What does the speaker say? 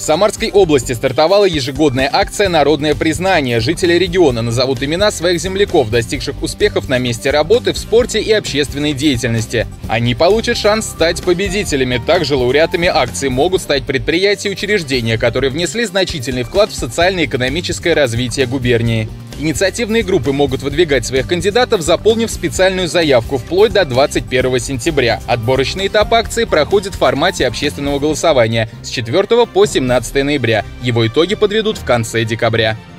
Самарской области стартовала ежегодная акция «Народное признание». Жители региона назовут имена своих земляков, достигших успехов на месте работы, в спорте и общественной деятельности. Они получат шанс стать победителями. Также лауреатами акции могут стать предприятия и учреждения, которые внесли значительный вклад в социально-экономическое развитие губернии. Инициативные группы могут выдвигать своих кандидатов, заполнив специальную заявку вплоть до 21 сентября. Отборочный этап акции проходит в формате общественного голосования с 4 по 17 ноября. Его итоги подведут в конце декабря.